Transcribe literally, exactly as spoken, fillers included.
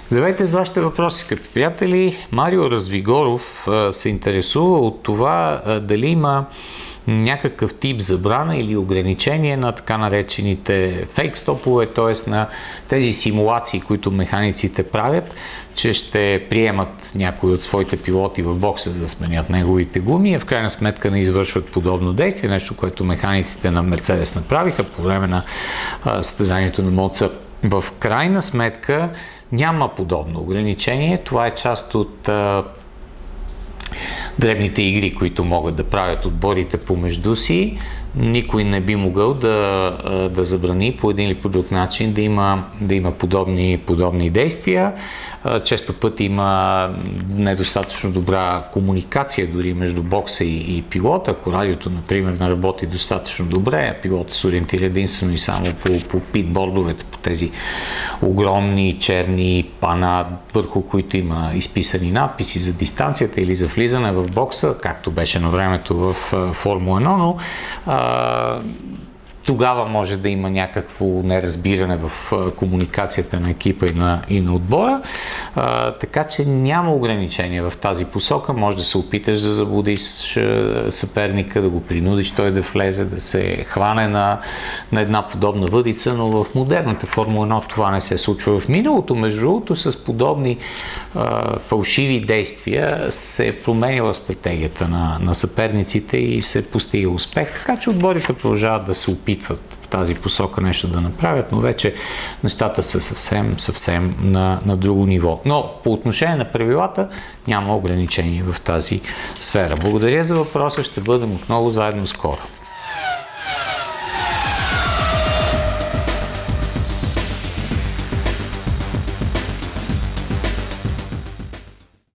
Здравейте с вашите въпроси, скъпи приятели. Марио Развигоров се интересува от това дали има някакъв тип забрана или ограничение на така наречените фейк стопове, т.е. на тези симулации, които механиците правят, че ще приемат някои от своите пилоти в бокса, за да сменят неговите гуми, а в крайна сметка не извършват подобно действие, нещо, което механиците на Мерцедес направиха по време на състезанието на Монца. В крайна сметка няма подобно ограничение. Това е част от а, дребните игри, които могат да правят отборите помежду си. Никой не би могъл да, да забрани по един или по друг начин да има, да има подобни, подобни действия. Често пъти има недостатъчно добра комуникация дори между бокса и, и пилота. Ако радиото, например, не работи достатъчно добре, а пилотът се ориентира единствено и само по, по питбордовете, по тези огромни черни пана, върху които има изписани надписи за дистанцията или за влизане в бокса, както беше на времето в Формула едно, но а, тогава може да има някакво неразбиране в комуникацията на екипа и на, и на отбора. А, така че няма ограничения в тази посока. Може да се опиташ да заблудиш съперника, да го принудиш той да влезе, да се хване на, на една подобна въдица, но в модерната Формула едно това не се случва. В миналото, между другото, с подобни а, фалшиви действия се е променила стратегията на, на съперниците и се постига успех. Така че отборите продължават да се опитват в тази посока нещо да направят, но вече нещата са съвсем, съвсем на, на друго ниво. Но по отношение на правилата няма ограничения в тази сфера. Благодаря за въпроса, ще бъдем отново заедно скоро.